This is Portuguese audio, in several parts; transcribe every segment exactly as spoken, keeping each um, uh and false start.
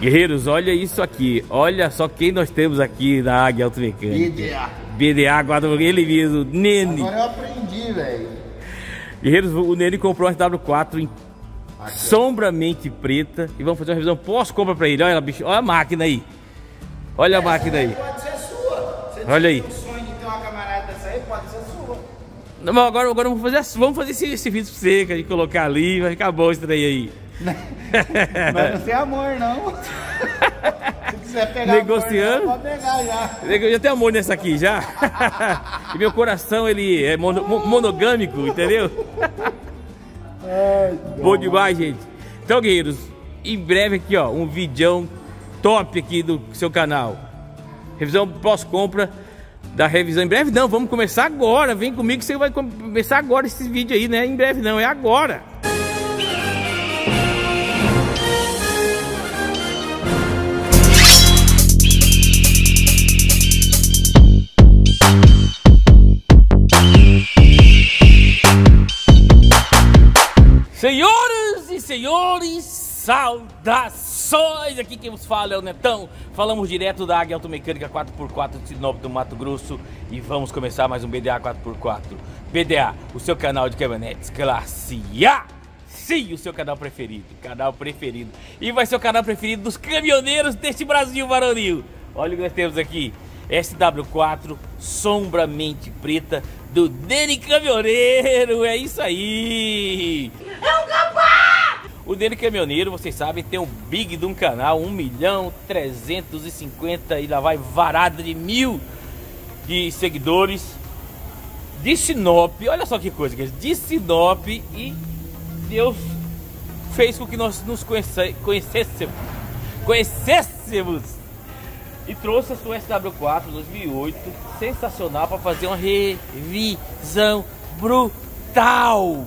Guerreiros, olha isso aqui. Olha só quem nós temos aqui na Águia Automecânica. B D A. B D A, quatro, ele mesmo, Nene. Agora eu aprendi, velho. Guerreiros, o Nene comprou uma S W quatro em Aqui, sombramente preta. E vamos fazer uma revisão pós-compra pra ele. Olha, bicho, olha a máquina aí. Olha a essa máquina aí. Pode ser sua. Você Olha aí. tem um sonho de ter uma camarada dessa aí, pode ser sua. Não, mas agora, agora vamos fazer, vamos fazer esse, esse vídeo pra você, que a gente colocar ali, vai ficar bom esse trem aí. Mas não tem amor, não. Se quiser pegar Negociando. amor, não, pode pegar já. Eu já tenho amor nessa aqui, já. E meu coração, ele é mono, monogâmico, entendeu? Ai, Bom demais, gente. Então, guerreiros, em breve aqui, ó, um vídeo top aqui do seu canal. Revisão pós-compra da revisão. Em breve não, vamos começar agora. Vem comigo que você vai começar agora esse vídeo aí, né? Em breve não, é agora. Senhoras e senhores, saudações! Aqui quem vos fala é o Netão. Falamos direto da Águia Automecânica quatro por quatro de Sinop do Mato Grosso. E vamos começar mais um B D A quatro por quatro. B D A, o seu canal de caminhonetes classe A. Sim, o seu canal preferido, canal preferido. E vai ser o canal preferido dos caminhoneiros deste Brasil varonil. Olha o que nós temos aqui. S W quatro sombramente preta do Nene Caminhoneiro. É isso aí. É um capaz! O Nene Caminhoneiro, vocês sabem, tem um big de um canal, um milhão trezentos e cinquenta e lá vai varada de mil de seguidores de Sinop. Olha só que coisa, de Sinop. E Deus fez com que nós nos conhece, conhecêssemos conhecêssemos e trouxe a sua S W quatro dois mil e oito sensacional para fazer uma revisão brutal.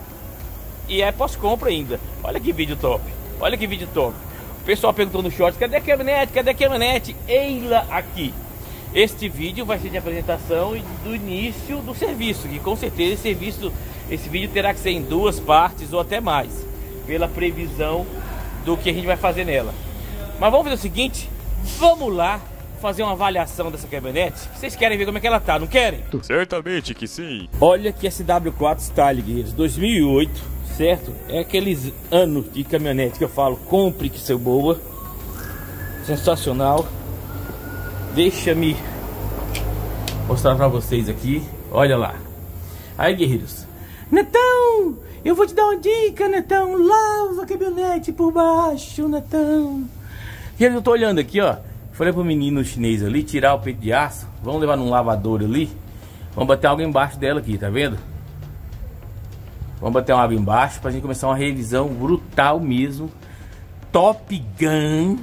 E é pós-compra ainda. Olha que vídeo top. Olha que vídeo top. O pessoal perguntou no short: cadê a caminhonete? Cadê a caminhonete? Eila aqui. Este vídeo vai ser de apresentação e do início do serviço. E com certeza esse serviço, esse vídeo terá que ser em duas partes ou até mais, pela previsão do que a gente vai fazer nela. Mas vamos fazer o seguinte. Vamos lá fazer uma avaliação dessa caminhonete. Vocês querem ver como é que ela tá, não querem? Certamente que sim. Olha que S W quatro Style, guerreiros, dois mil e oito, certo? É aqueles anos de caminhonete que eu falo, compre que seu boa. Sensacional. Deixa-me mostrar pra vocês aqui. Olha lá. Aí, guerreiros. Netão, eu vou te dar uma dica, Netão. Lava a caminhonete por baixo, Netão. Eu tô olhando aqui, ó. Falei pro menino chinês ali tirar o peito de aço. Vamos levar num lavador ali. Vamos bater água embaixo dela aqui, tá vendo? Vamos bater uma água embaixo pra gente começar uma revisão brutal mesmo. Top Gun.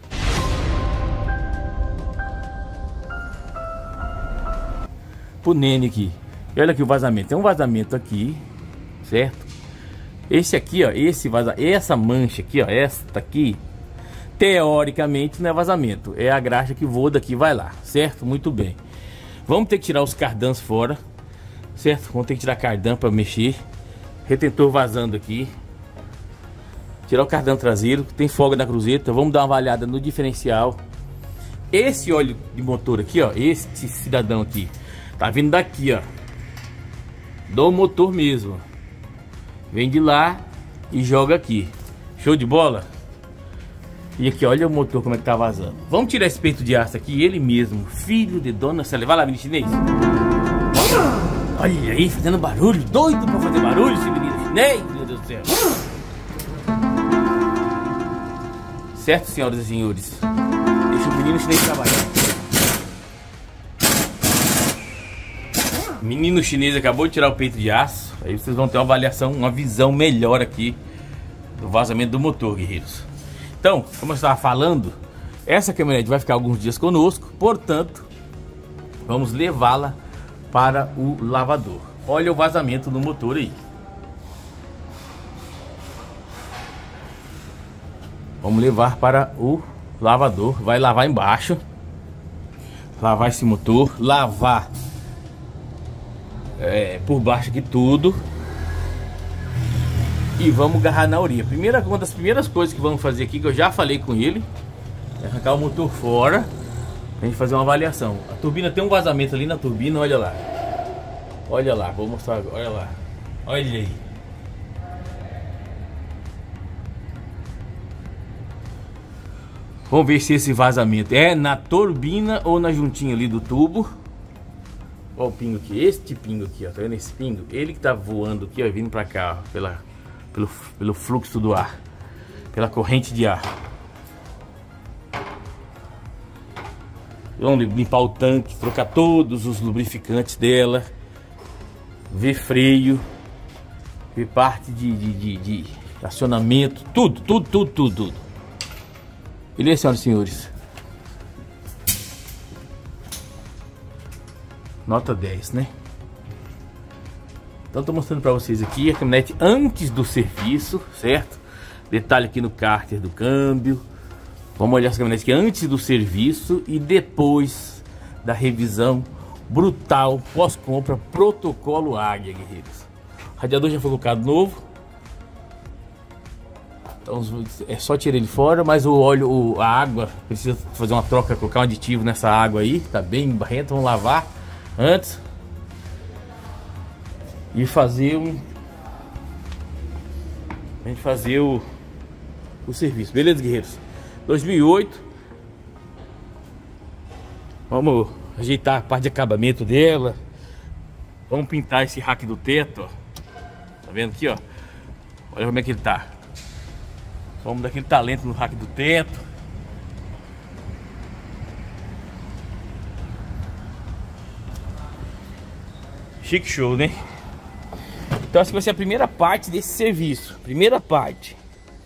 Pro Nene aqui. E olha aqui o vazamento. Tem um vazamento aqui, certo? Esse aqui, ó. Esse vaza... Essa mancha aqui, ó. Esta aqui. Teoricamente não é vazamento, é a graxa que voa daqui e vai lá, certo? Muito bem. Vamos ter que tirar os cardãs fora, certo? Vamos ter que tirar cardan para mexer. Retentor vazando aqui. Tirar o cardan traseiro, tem folga na cruzeta. Vamos dar uma avaliada no diferencial. Esse óleo de motor aqui, ó, este cidadão aqui, tá vindo daqui, ó, do motor mesmo. Vem de lá e joga aqui. Show de bola? E aqui, olha o motor como é que tá vazando. Vamos tirar esse peito de aço aqui. Ele mesmo, filho de dona Célia. Vai lá, menino chinês. Olha aí, fazendo barulho. Doido pra fazer barulho esse menino chinês. Meu Deus do céu. Certo, senhoras e senhores? Deixa o menino chinês trabalhar. Menino chinês acabou de tirar o peito de aço. Aí vocês vão ter uma avaliação, uma visão melhor aqui do vazamento do motor, guerreiros. Então, como eu estava falando, essa caminhonete vai ficar alguns dias conosco, portanto, vamos levá-la para o lavador. Olha o vazamento do motor aí. Vamos levar para o lavador, vai lavar embaixo. Lavar esse motor, lavar é, por baixo aqui tudo. E vamos agarrar na orelha. Primeira, uma das primeiras coisas que vamos fazer aqui, que eu já falei com ele, Arrancar o motor fora pra gente fazer uma avaliação. A turbina tem um vazamento ali na turbina, olha lá. Olha lá, vou mostrar agora, olha lá. Olha aí. Vamos ver se esse vazamento é na turbina ou na juntinha ali do tubo. Olha o pingo aqui, este pingo aqui, ó, tá vendo esse pingo? Ele que tá voando aqui, ó, vindo pra cá, ó, pela, pelo, pelo fluxo do ar, pela corrente de ar. Vamos limpar o tanque, trocar todos os lubrificantes dela, ver freio, ver parte de, de, de, de acionamento, tudo, tudo, tudo, tudo, tudo. Beleza, senhoras e senhores? Nota dez, né? Então tô mostrando pra vocês aqui a caminhonete antes do serviço, certo? Detalhe aqui no cárter do câmbio. Vamos olhar essa caminhonete aqui antes do serviço e depois da revisão brutal pós-compra, protocolo Águia, guerreiros. O radiador já foi colocado novo. Então é só tirar ele fora, mas o óleo, o, a água, precisa fazer uma troca, colocar um aditivo nessa água aí, tá bem barrenta, vamos lavar antes e fazer um a gente fazer o, o serviço, beleza, guerreiros? dois mil e oito. Vamos ajeitar a parte de acabamento dela. Vamos pintar esse rack do teto, ó. Tá vendo aqui, ó? Olha como é que ele tá. Vamos dar aquele talento no rack do teto. Chique show, né? Então essa vai ser a primeira parte desse serviço. Primeira parte.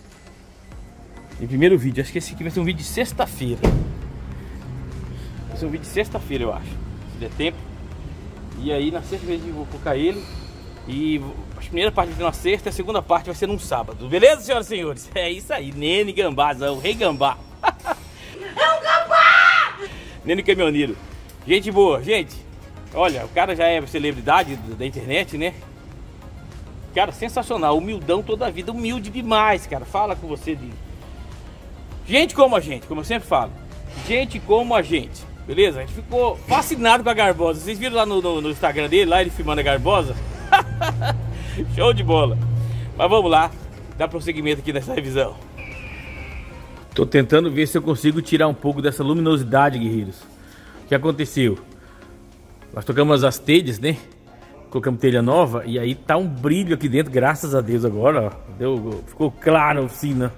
E primeiro vídeo. Acho que esse aqui vai ser um vídeo de sexta-feira. Vai ser um vídeo de sexta-feira, eu acho. Se der tempo. E aí na sexta-feira eu vou colocar ele. E a primeira parte vai ser na sexta, a segunda parte vai ser num sábado. Beleza, senhoras e senhores? É isso aí. Nene Gambazão, o rei gambá. É um gambá! Nene caminhoneiro. Gente boa, gente. Olha, o cara já é celebridade da internet, né? Cara, sensacional. Humildão toda a vida. Humilde demais, cara. Fala com você de... gente como a gente, como eu sempre falo. Gente como a gente. Beleza? A gente ficou fascinado com a Garbosa. Vocês viram lá no, no, no Instagram dele, lá ele filmando a Garbosa? Show de bola. Mas vamos lá, dar prosseguimento aqui nessa revisão. Tô tentando ver se eu consigo tirar um pouco dessa luminosidade, guerreiros. O que aconteceu? Nós tocamos as telhas, né? Colocamos telha nova e aí tá um brilho aqui dentro, graças a Deus agora, ó. Deu, ficou claro a oficina.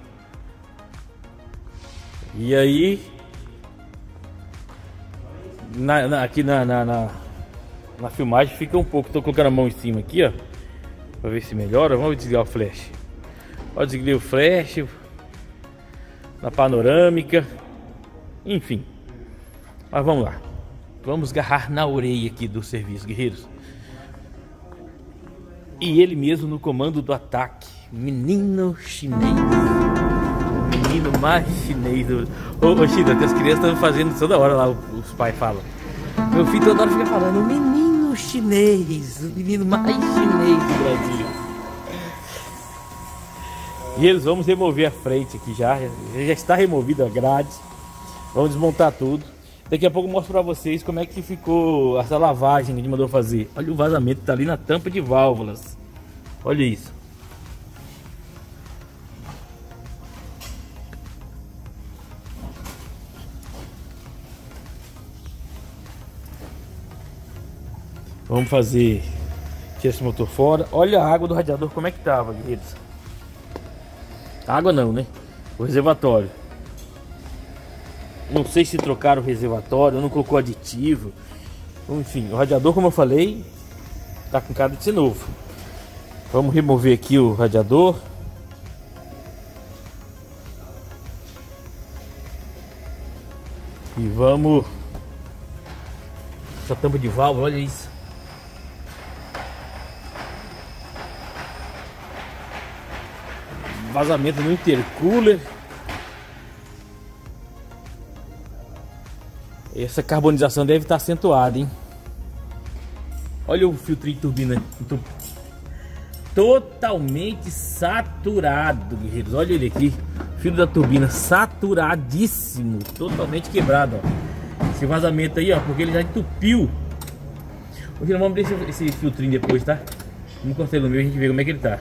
E aí na, na, aqui na, na, na, na filmagem fica um pouco. Tô colocando a mão em cima aqui, ó, pra ver se melhora. Vamos desligar o flash. Pode desligar o flash na panorâmica. Enfim. Mas vamos lá. Vamos agarrar na orelha aqui do serviço, guerreiros. E ele mesmo no comando do ataque. Menino chinês. O menino mais chinês do... Ô, ô China, as crianças estão fazendo toda hora lá, os pais falam. Meu filho toda hora fica falando, o menino chinês, o menino mais chinês do Brasil. E eles vamos remover a frente aqui já. Já está removida a grade. Vamos desmontar tudo. Daqui a pouco eu mostro pra vocês como é que ficou essa lavagem que a gente mandou fazer. Olha o vazamento que tá ali na tampa de válvulas. Olha isso. Vamos fazer... tirar esse motor fora. Olha a água do radiador como é que tava, guerreiros. Água não, né? O reservatório. Não sei se trocaram o reservatório, não colocou aditivo. Enfim, o radiador, como eu falei, tá com cara de ser novo. Vamos remover aqui o radiador. E vamos... essa tampa de válvula, olha isso. Vazamento no intercooler. Essa carbonização deve estar acentuada, hein? Olha o filtro de turbina. Totalmente saturado, guerreiros. Olha ele aqui. Fio da turbina saturadíssimo, totalmente quebrado, ó. Esse vazamento aí, ó, porque ele já entupiu. Hoje nós vamos ver esse, esse filtrinho depois, tá? Vamos cortar ele no meio e a gente vê como é que ele tá.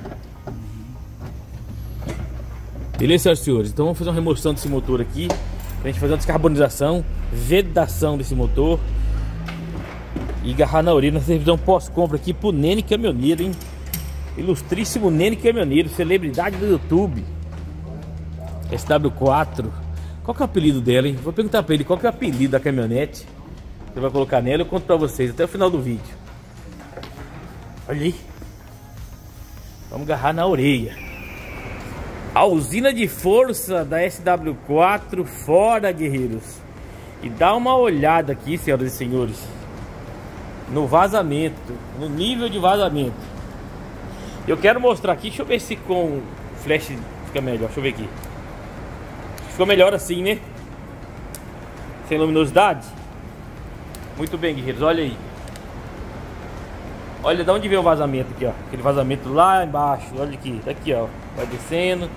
Beleza, senhoras e senhores? Então vamos fazer uma remoção desse motor aqui, pra gente fazer uma descarbonização, vedação desse motor e agarrar na orelha. Nós revisão pós-compra aqui pro Nene Caminhoneiro, hein? Ilustríssimo Nene Caminhoneiro, celebridade do YouTube. S W quatro. Qual que é o apelido dela, hein? Vou perguntar pra ele qual que é o apelido da caminhonete. Você vai colocar nela, eu conto pra vocês até o final do vídeo. Olha aí. Vamos agarrar na orelha. A usina de força da S W quatro fora, guerreiros. E dá uma olhada aqui, senhoras e senhores, no vazamento, no nível de vazamento. Eu quero mostrar aqui, deixa eu ver se com flash fica melhor, deixa eu ver aqui. Ficou melhor assim, né? Sem luminosidade. Muito bem, guerreiros, olha aí. Olha de onde veio o vazamento aqui, ó. Aquele vazamento lá embaixo, olha aqui, tá aqui, ó. Vai descendo.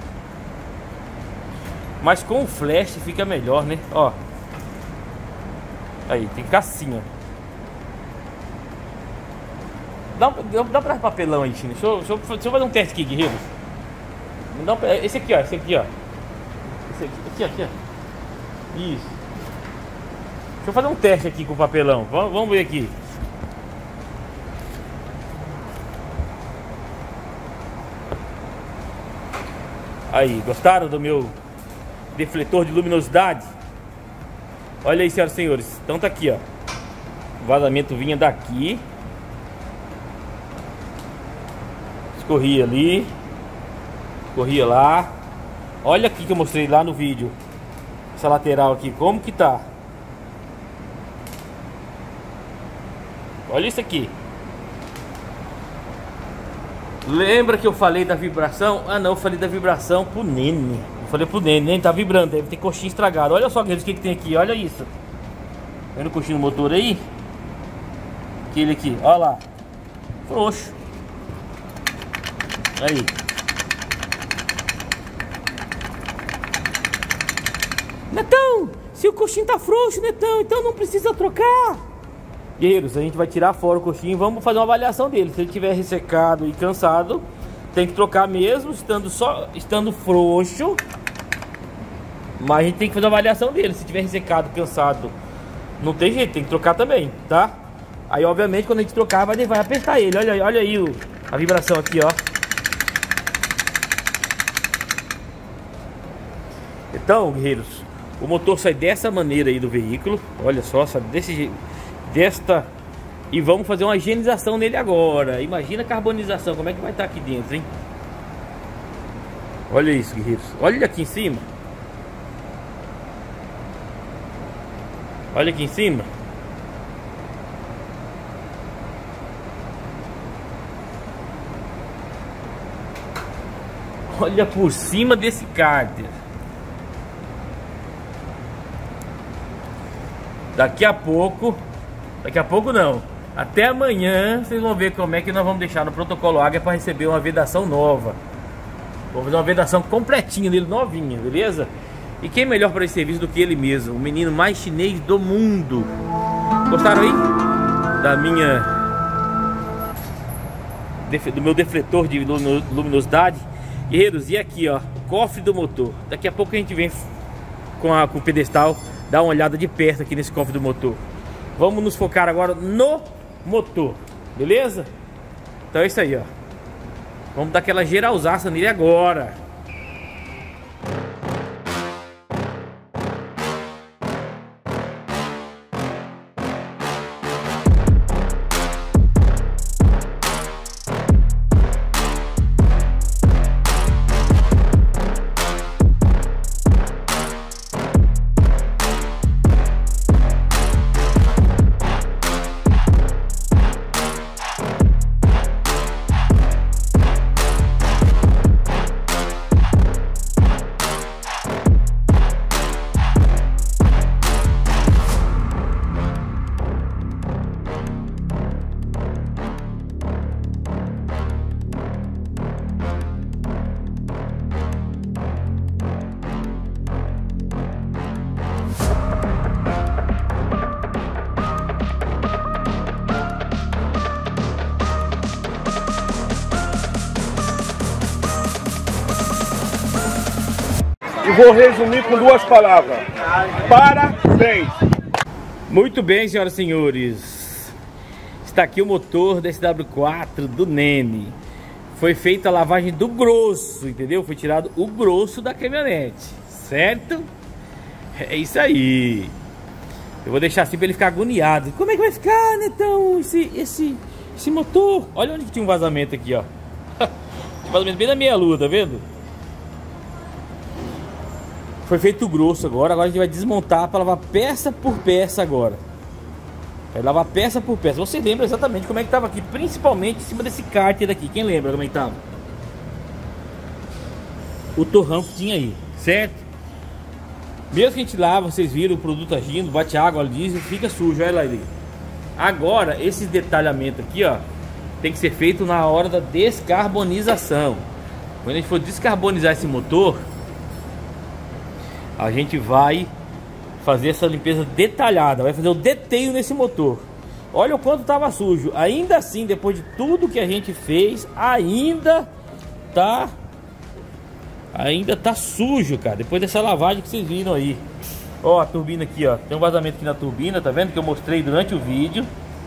Mas com o flash fica melhor, né? Ó. Aí, tem que ficar assim, ó. Dá, um, dá pra papelão aí, China. Deixa eu, deixa, eu, deixa eu fazer um teste aqui, guerreiros. Dá um, esse aqui, ó. Esse aqui, ó. Esse aqui, aqui, aqui, ó. Isso. Deixa eu fazer um teste aqui com o papelão. Vamos, vamos ver aqui. Aí, gostaram do meu defletor de luminosidade? Olha aí, senhoras e senhores. Então tá aqui, ó. O vazamento vinha daqui, escorria ali, escorria lá. Olha aqui que eu mostrei lá no vídeo. Essa lateral aqui, como que tá? Olha isso aqui. Lembra que eu falei da vibração? Ah não, eu falei da vibração pro Nene. Eu falei pro Nene, Nene tá vibrando, deve ter coxinha estragada. Olha só, guerreiros, o que que tem aqui, olha isso. Vendo o coxinho do motor aí? Aquele aqui, olha lá. Frouxo. Aí. Netão, se o coxinho tá frouxo, Netão, então não precisa trocar. Guerreiros, a gente vai tirar fora o coxinho e vamos fazer uma avaliação dele. Se ele estiver ressecado e cansado, tem que trocar mesmo, estando só estando frouxo. Mas a gente tem que fazer uma avaliação dele. Se estiver ressecado, cansado, não tem jeito, tem que trocar também, tá? Aí, obviamente, quando a gente trocar, vai, vai apertar ele. Olha aí, olha aí o, a vibração aqui, ó. Então, guerreiros, o motor sai dessa maneira aí do veículo. Olha só, sai desse jeito. Desta. E vamos fazer uma higienização nele agora. Imagina a carbonização, como é que vai estar aqui dentro, hein? Olha isso, guerreiros. Olha aqui em cima. Olha aqui em cima. Olha por cima desse cárter. Daqui a pouco, daqui a pouco não, até amanhã vocês vão ver como é que nós vamos deixar no protocolo Águia para receber uma vedação nova. Vou fazer uma vedação completinha dele, novinha, beleza? E quem melhor para esse serviço do que ele mesmo, o menino mais chinês do mundo. Gostaram aí? Da minha... do meu defletor de luminosidade. Guerreiros, e aqui, ó, o cofre do motor. Daqui a pouco a gente vem com, a, com o pedestal, dar uma olhada de perto aqui nesse cofre do motor. Vamos nos focar agora no motor, beleza? Então é isso aí, ó. Vamos dar aquela geralzaça nele agora. vou resumir com duas palavras. Parabéns! Muito bem, senhoras e senhores. Está aqui o motor da S W quatro do Nene. Foi feita a lavagem do grosso, entendeu? Foi tirado o grosso da caminhonete, certo? É isso aí. Eu vou deixar assim para ele ficar agoniado. Como é que vai ficar, Netão, esse, esse, esse motor? Olha onde tinha um vazamento aqui, ó. Tinha vazamento bem na meia lua, tá vendo? Foi feito o grosso agora. Agora a gente vai desmontar para lavar peça por peça agora. Vai lavar peça por peça. Você lembra exatamente como é que estava aqui, principalmente em cima desse cárter aqui. Quem lembra como é que estava? O torrão que tinha aí, certo? Mesmo que a gente lava, vocês viram o produto agindo, bate água, diesel, fica sujo, olha lá ali. Agora, esse detalhamento aqui, ó, tem que ser feito na hora da descarbonização. Quando a gente for descarbonizar esse motor, a gente vai fazer essa limpeza detalhada, vai fazer o deteio nesse motor. Olha o quanto estava sujo. Ainda assim, depois de tudo que a gente fez, ainda tá ainda tá sujo, cara. Depois dessa lavagem que vocês viram aí. Ó, a turbina aqui, ó. Tem um vazamento aqui na turbina, tá vendo? Que eu mostrei durante o vídeo.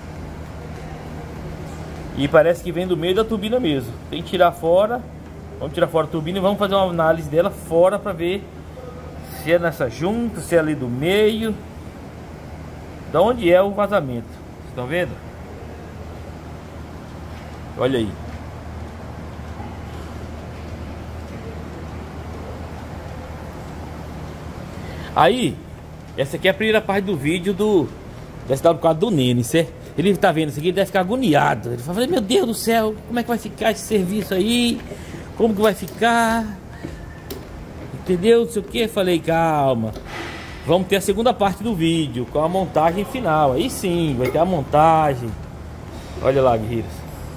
E parece que vem do meio da turbina mesmo. Tem que tirar fora. Vamos tirar fora a turbina e vamos fazer uma análise dela fora para ver se é nessa junta, se é ali do meio. Da onde é o vazamento. Vocês estão vendo? Olha aí. Aí, essa aqui é a primeira parte do vídeo do da S W quatro do Nene, certo? Ele tá vendo isso aqui, ele deve ficar agoniado. Ele fala, meu Deus do céu, como é que vai ficar esse serviço aí? Como que vai ficar? Entendeu? Não sei o que. Falei, calma. Vamos ter a segunda parte do vídeo, com a montagem final. Aí sim, vai ter a montagem. Olha lá, guerreiros.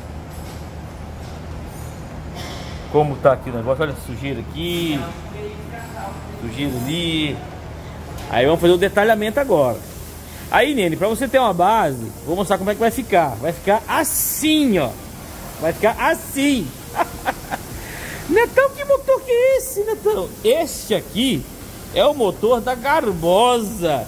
Como tá aqui o negócio. Olha a sujeira aqui. Sujeira ali. Aí vamos fazer o detalhamento agora. Aí, Nene, pra você ter uma base, vou mostrar como é que vai ficar. Vai ficar assim, ó. Vai ficar assim. Netão, que motor que é esse, Netão? Este aqui é o motor da Garbosa.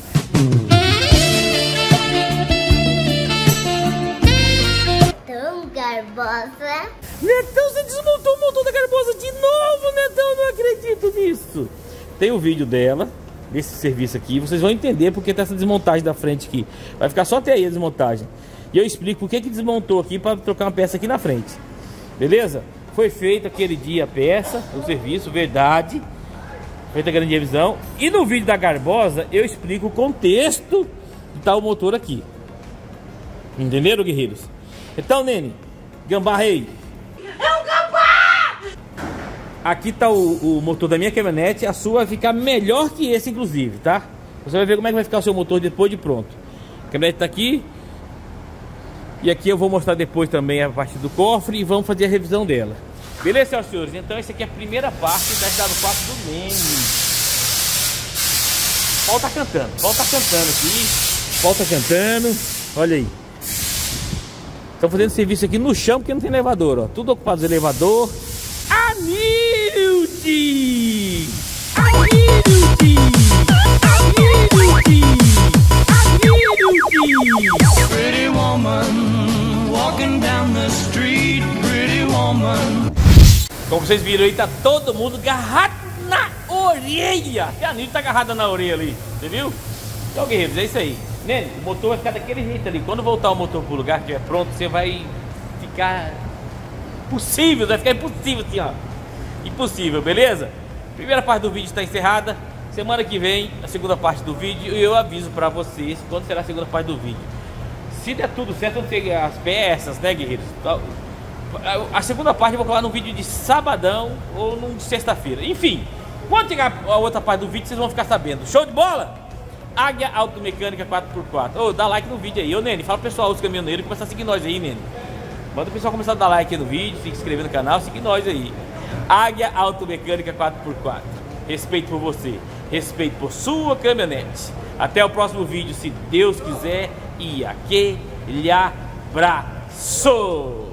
Netão, Garbosa. Netão, você desmontou o motor da Garbosa de novo, Netão. Não acredito nisso. Tem o vídeo dela, desse serviço aqui. Vocês vão entender porque tá essa desmontagem da frente aqui. Vai ficar só até aí a desmontagem. E eu explico por que que desmontou aqui para trocar uma peça aqui na frente. Beleza? Foi feito aquele dia a peça, o serviço, verdade. Feita a grande revisão. E no vídeo da Garbosa eu explico o contexto de tal motor aqui. Entenderam, guerreiros? Então, Nene, gambá rei. É um gambá! Aqui tá o, o motor da minha caminhonete. A sua vai ficar melhor que esse, inclusive, tá? Você vai ver como é que vai ficar o seu motor depois de pronto. A caminhonete tá aqui. E aqui eu vou mostrar depois também a parte do cofre e vamos fazer a revisão dela. Beleza, senhoras e senhores? Então essa aqui é a primeira parte da S W quatro do Nene. O Paulo tá cantando, o Paulo tá cantando aqui. O Paulo tá cantando, olha aí. Estão fazendo serviço aqui no chão porque não tem elevador, ó. Tudo ocupado de elevador. Amilde! Amilde! Amilde! Amilde! Pretty woman, walking down the street, pretty woman. Como vocês viram aí, tá todo mundo agarrado na orelha. A Anilde tá agarrada na orelha ali, você viu? Então, guerreiros, é isso aí. Nene, o motor vai ficar daquele jeito ali. Quando voltar o motor pro lugar que é pronto, você vai ficar impossível, vai ficar impossível assim, ó. Impossível, beleza? Primeira parte do vídeo está encerrada. Semana que vem, a segunda parte do vídeo. E eu aviso pra vocês quando será a segunda parte do vídeo. Se der tudo certo, eu tenho as peças, né, guerreiros? A segunda parte eu vou colocar no vídeo de sabadão ou no de sexta-feira. Enfim, quando chegar a outra parte do vídeo, vocês vão ficar sabendo. Show de bola? Águia Automecânica quatro por quatro. Ô, oh, dá like no vídeo aí. Ô, Nene, fala pro pessoal, os caminhoneiros, começar a seguir nós aí, Nene. Manda o pessoal começar a dar like aí no vídeo, se inscrever no canal, seguir nós aí. Águia Automecânica quatro por quatro. Respeito por você, respeito por sua caminhonete. Até o próximo vídeo, se Deus quiser. E aquele abraço!